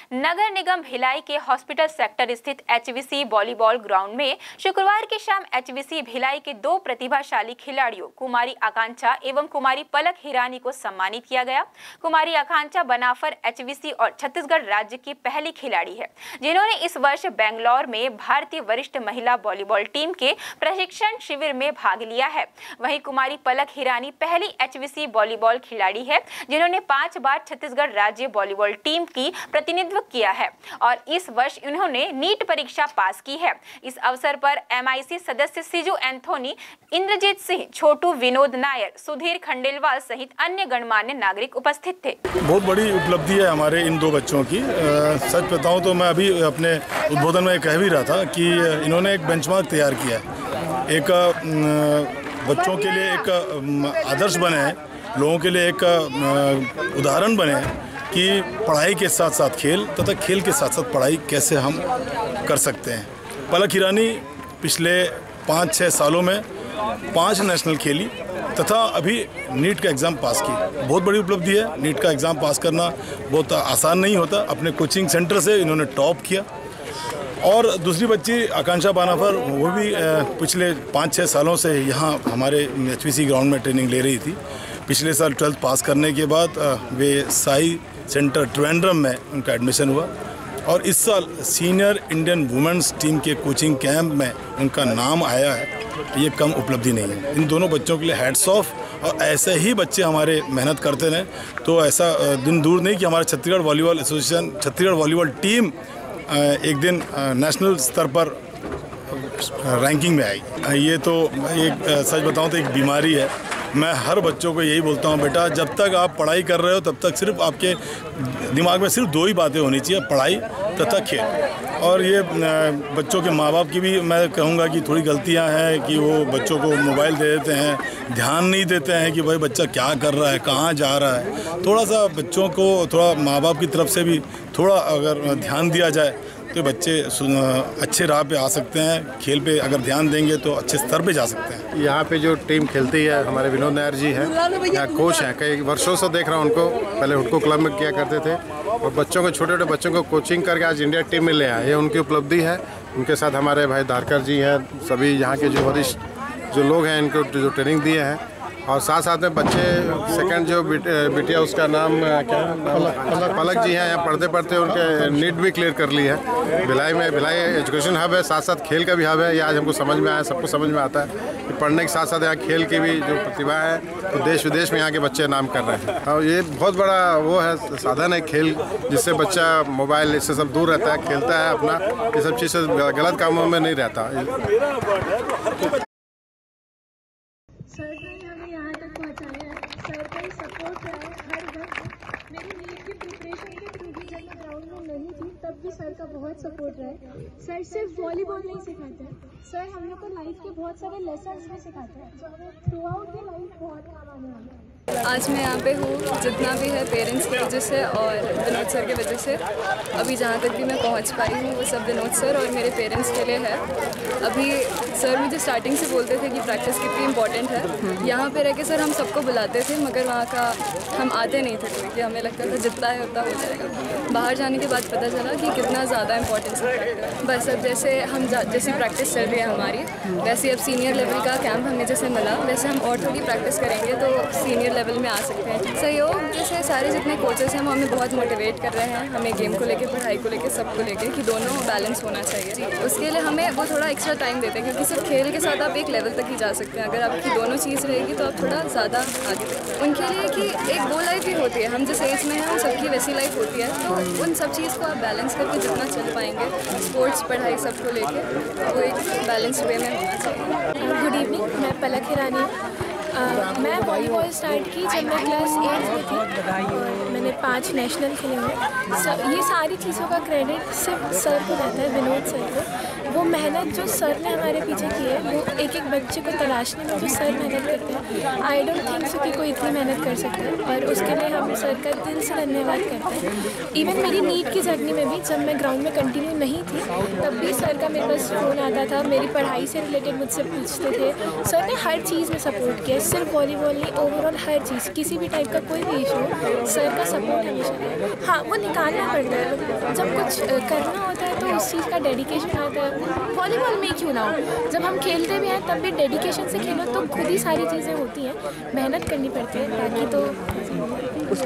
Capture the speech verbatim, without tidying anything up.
नगर निगम भिलाई के hospital sector स्थित एचवीसी वॉलीबॉल ग्राउंड में शुक्रवार की शाम एचवीसी भिलाई के दो प्रतिभाशाली खिलाड़ियों कुमारी आकांक्षा एवं कुमारी पलक हिरानी को सम्मानित किया गया। कुमारी आकांक्षा बनाफर एचवीसी और छत्तीसगढ़ राज्य की पहली खिलाड़ी है जिन्होंने इस वर्ष बेंगलौर में भारतीय वरिष्ठ महिला वॉलीबॉल टीम के प्रशिक्षण शिविर में भाग लिया है। वहीं कुमारी पलक हिरानी पहली एचवीसी वॉलीबॉल खिलाड़ी है जिन्होंने पांच बार छत्तीसगढ़ राज्य वॉलीबॉल टीम की प्रतिनिधित्व किया है और इस वर्ष उन्होंने नीट परीक्षा पास की है। इस अवसर पर एमआईसी सदस्य सिजू एंथोनी, इंद्रजीत सिंह, छोटू, विनोद नायर, सुधीर खंडेलवाल सहित अन्य गणमान्य नागरिक उपस्थित थे। बहुत बड़ी उपलब्धि है हमारे इन दो बच्चों की। आ, सच बताऊं तो मैं अभी अपने उद्बोधन में कह भी रहा था कि इन्होंने एक बेंचमार्क तैयार किया है। एक बच्चों के लिए एक आदर्श बने हैं, लोगों के लिए एक उदाहरण बने हैं कि पढ़ाई के साथ साथ खेल तथा खेल के साथ साथ पढ़ाई कैसे हम कर सकते हैं। पलक हिरानी पिछले पाँच छः सालों में पांच नेशनल खेली तथा अभी नीट का एग्ज़ाम पास की। बहुत बड़ी उपलब्धि है। नीट का एग्ज़ाम पास करना बहुत आसान नहीं होता। अपने कोचिंग सेंटर से इन्होंने टॉप किया। और दूसरी बच्ची आकांक्षा बानाफर, वो भी पिछले पाँच छः सालों से यहाँ हमारे एचवीसी ग्राउंड में ट्रेनिंग ले रही थी। पिछले साल ट्वेल्थ पास करने के बाद वे साई सेंटर ट्रिवेंड्रम में उनका एडमिशन हुआ और इस साल सीनियर इंडियन वुमेन्स टीम के कोचिंग कैंप में उनका नाम आया है। ये कम उपलब्धि नहीं है। इन दोनों बच्चों के लिए हैट्स ऑफ। और ऐसे ही बच्चे हमारे मेहनत करते रहें तो ऐसा दिन दूर नहीं कि हमारे Chhattisgarh volleyball association, Chhattisgarh volleyball team एक दिन नेशनल स्तर पर रैंकिंग में आई। ये तो एक सच बताऊं तो एक बीमारी है। मैं हर बच्चों को यही बोलता हूँ, बेटा जब तक आप पढ़ाई कर रहे हो तब तक सिर्फ आपके दिमाग में सिर्फ दो ही बातें होनी चाहिए, पढ़ाई तथा खेल। और ये बच्चों के माँ बाप की भी मैं कहूँगा कि थोड़ी गलतियाँ हैं कि वो बच्चों को मोबाइल दे देते हैं, ध्यान नहीं देते हैं कि भाई बच्चा क्या कर रहा है, कहाँ जा रहा है। थोड़ा सा बच्चों को थोड़ा माँ बाप की तरफ से भी थोड़ा अगर ध्यान दिया जाए तो बच्चे अच्छे राह पे आ सकते हैं। खेल पे अगर ध्यान देंगे तो अच्छे स्तर पे जा सकते हैं। यहाँ पे जो टीम खेलती है, हमारे विनोद नायर जी हैं, यहाँ कोच हैं। कई वर्षों से देख रहा हूँ उनको, पहले हुडको क्लब में किया करते थे और बच्चों को, छोटे छोटे बच्चों को कोचिंग करके आज इंडिया टीम में ले आए। ये उनकी उपलब्धि है। उनके साथ हमारे भाई धारकर जी हैं, सभी यहाँ के जो वरिष्ठ जो लोग हैं इनको जो ट्रेनिंग दिए हैं। और साथ साथ में बच्चे सेकंड जो बिटिया उसका नाम क्या पलक पलक जी हैं, यहाँ पढ़ते पढ़ते उनके नीट भी क्लियर कर ली है। भिलाई में भिलाई एजुकेशन हब है, साथ साथ खेल का भी हब है। ये आज हमको समझ में आया, सबको समझ में आता है कि पढ़ने के साथ साथ यहाँ खेल की भी जो प्रतिभा है तो देश विदेश में यहाँ के बच्चे नाम कर रहे हैं। और ये बहुत बड़ा वो है, साधन है खेल, जिससे बच्चा मोबाइल इससे सब दूर रहता है, खेलता है अपना, ये सब चीज़ से गलत कामों में नहीं रहता। सर ने हमें यहाँ तक पहुँचाया है। सर का ही सपोर्ट है हर वक्त। मेरी नीट की प्रिपरेशन के थ्रू भी जब मैं ग्राउंड में नहीं थी तब भी सर का बहुत सपोर्ट रहा है। सर सिर्फ वॉलीबॉल नहीं सिखाते हैं, सर हम लोग को लाइफ के बहुत सारे लेसन्स भी सिखाते हैं जो हमें थ्रू आउट दी लाइफ बहुत काम आने वाले हैं। आज मैं यहाँ पे हूँ जितना भी है पेरेंट्स की वजह से और विनोद सर की वजह से। अभी जहाँ तक भी मैं पहुँच पाई हूँ वो सब विनोद सर और मेरे पेरेंट्स के लिए है। अभी सर मुझे स्टार्टिंग से बोलते थे कि प्रैक्टिस कितनी इंपॉर्टेंट है। यहाँ पे रह के सर हम सबको बुलाते थे मगर वहाँ का हम आते नहीं थे क्योंकि हमें लगता था जितना है उतना हो जाएगा। बाहर जाने के बाद पता चला कि कितना ज़्यादा इंपॉर्टेंस है। बस अब जैसे हम जैसी प्रैक्टिस चल रही है हमारी, वैसे अब सीनियर लेवल का कैंप हमें जैसे मिला, वैसे हम और थोड़ी प्रैक्टिस करेंगे तो सीनियर लेवल में आ सकते हैं। सहयोग जैसे सारे जितने कोचेस हैं वो हमें बहुत मोटिवेट कर रहे हैं, हमें गेम को लेके, पढ़ाई को लेके, सबको लेके कि दोनों बैलेंस होना चाहिए। उसके लिए हमें वो थोड़ा एक्स्ट्रा टाइम देते हैं क्योंकि सिर्फ खेल के साथ आप एक लेवल तक ही जा सकते हैं। अगर आपकी दोनों चीज़ रहेगी तो आप थोड़ा ज़्यादा आगे तक। उनके लिए कि एक वो लाइफ ही होती है, हम जिस एज में हैं उन सबकी वैसी लाइफ होती है, तो उन सब चीज़ को आप बैलेंस करके जितना चल पाएंगे, स्पोर्ट्स, पढ़ाई, सबको लेके, वो एक बैलेंस वे में होना चाहिए। गुड इवनिंग, मैं पलक हिरानी। Uh, मैं वॉलीबॉल स्टार्ट की जब मैं क्लास एट में थी और मैंने पांच नेशनल खेले हुए। सब ये सारी चीज़ों का क्रेडिट सिर्फ सर को जाता है, विनोद सर को। वो मेहनत जो सर ने हमारे पीछे की है, वो एक एक बच्चे को तलाशने में जो सर मेहनत करते हैं, आई डोंट थिंक सो कि कोई इतनी मेहनत कर सकता है और उसके लिए हम सर का दिल से धन्यवाद करते हैं। इवन मेरी नीट की जर्नी में भी जब मैं ग्राउंड में कंटिन्यू नहीं थी तब भी सर का मेरे पास फ़ोन आता था, मेरी पढ़ाई से रिलेटेड मुझसे पूछते थे। सर ने हर चीज़ में सपोर्ट किया, सिर्फ वॉलीबॉल नहीं, ओवरऑल हर चीज़, किसी भी टाइप का कोई भी इशू हो, सर का सपोर्ट हमेशा है। हाँ, वो निकालना पड़ता है, जब कुछ करना होता है तो उस चीज़ का डेडिकेशन आता है। वॉलीबॉल में क्यों ना हो, जब हम खेलते भी हैं तब भी डेडिकेशन से खेलो तो खुद ही सारी चीज़ें होती हैं, मेहनत करनी पड़ती है, बाकी तो